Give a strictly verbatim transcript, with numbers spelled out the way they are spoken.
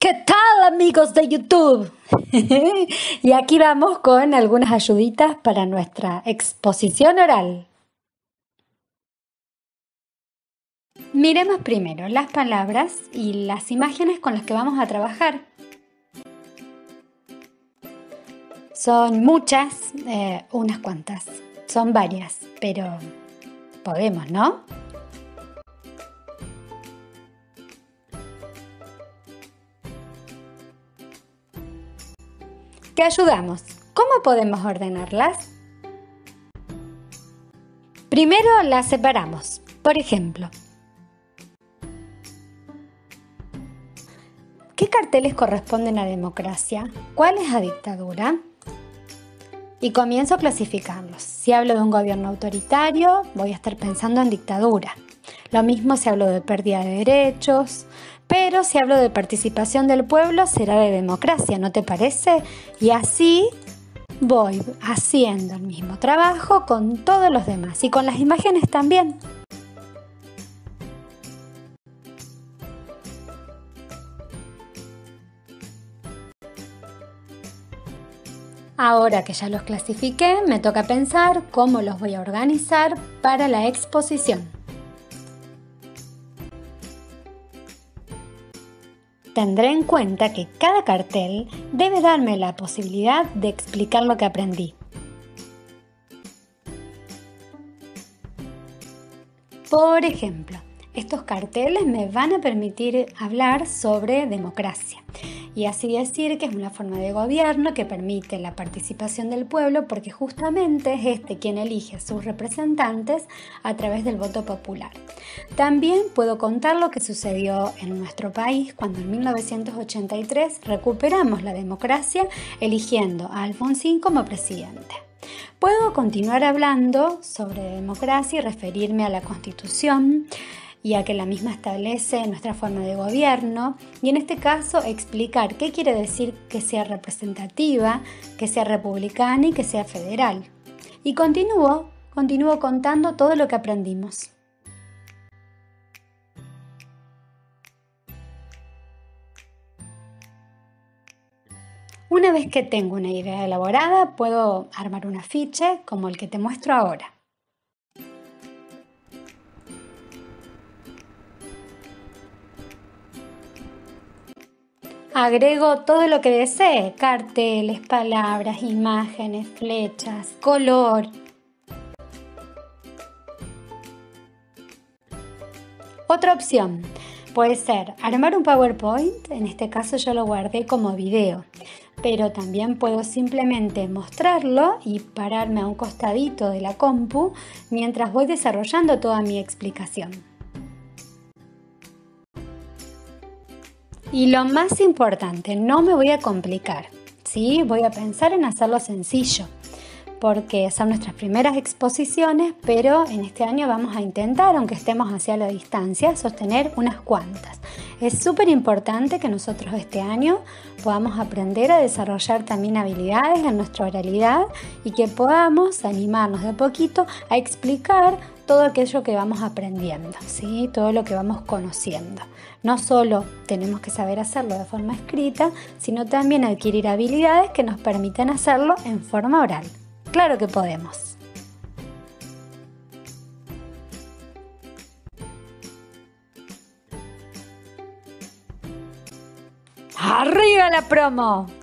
¿Qué tal, amigos de YouTube? Y aquí vamos con algunas ayuditas para nuestra exposición oral. Miremos primero las palabras y las imágenes con las que vamos a trabajar. Son muchas, eh, unas cuantas, son varias, pero podemos, ¿no? Te ayudamos. ¿Cómo podemos ordenarlas? Primero las separamos. Por ejemplo, ¿qué carteles corresponden a democracia? ¿Cuáles a dictadura? Y comienzo a clasificarlos. Si hablo de un gobierno autoritario, voy a estar pensando en dictadura. Lo mismo si hablo de pérdida de derechos, pero si hablo de participación del pueblo será de democracia, ¿no te parece? Y así voy haciendo el mismo trabajo con todos los demás y con las imágenes también. Ahora que ya los clasifiqué, me toca pensar cómo los voy a organizar para la exposición. Tendré en cuenta que cada cartel debe darme la posibilidad de explicar lo que aprendí. Por ejemplo, estos carteles me van a permitir hablar sobre democracia y así decir que es una forma de gobierno que permite la participación del pueblo porque justamente es este quien elige a sus representantes a través del voto popular. También puedo contar lo que sucedió en nuestro país cuando en mil novecientos ochenta y tres recuperamos la democracia eligiendo a Alfonsín como presidente. Puedo continuar hablando sobre democracia y referirme a la Constitución, y a que la misma establece nuestra forma de gobierno, y en este caso explicar qué quiere decir que sea representativa, que sea republicana y que sea federal. Y continúo, continúo contando todo lo que aprendimos. Una vez que tengo una idea elaborada, puedo armar un afiche como el que te muestro ahora. Agrego todo lo que desee, carteles, palabras, imágenes, flechas, color. Otra opción puede ser armar un PowerPoint, en este caso yo lo guardé como video, pero también puedo simplemente mostrarlo y pararme a un costadito de la compu mientras voy desarrollando toda mi explicación. Y lo más importante, no me voy a complicar, ¿sí? Voy a pensar en hacerlo sencillo, porque son nuestras primeras exposiciones, pero en este año vamos a intentar, aunque estemos hacia la distancia, sostener unas cuantas. Es súper importante que nosotros este año podamos aprender a desarrollar también habilidades en nuestra oralidad y que podamos animarnos de a poquito a explicar todo aquello que vamos aprendiendo, ¿sí? Todo lo que vamos conociendo. No solo tenemos que saber hacerlo de forma escrita, sino también adquirir habilidades que nos permitan hacerlo en forma oral. ¡Claro que podemos! ¡Arriba la promo!